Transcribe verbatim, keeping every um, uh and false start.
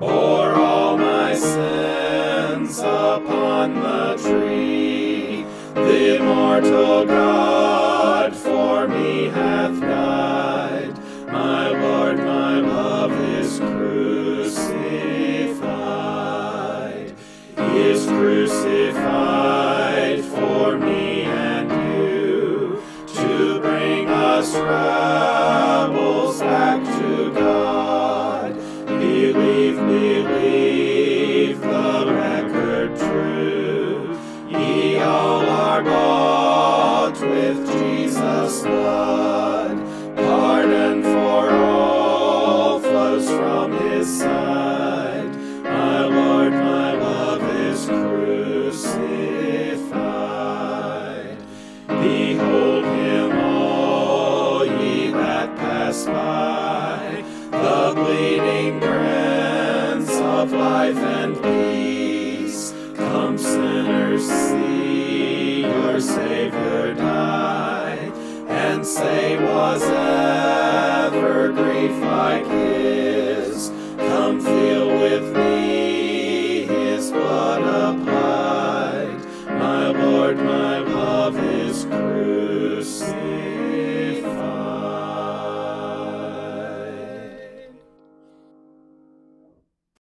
bore all my sins upon the tree. The immortal God for me hath died. My Lord, my love is crucified. He is crucified for me and you, to bring us rebels back to God. Believe, believe the record true. Ye all are bought with Jesus' blood. Pardon for all flows from his side. My Lord, my love is crucified. Behold him, all ye that pass by, the bleeding Prince of life and peace. Come, sinners, see your Savior die, and say, was ever grief like his?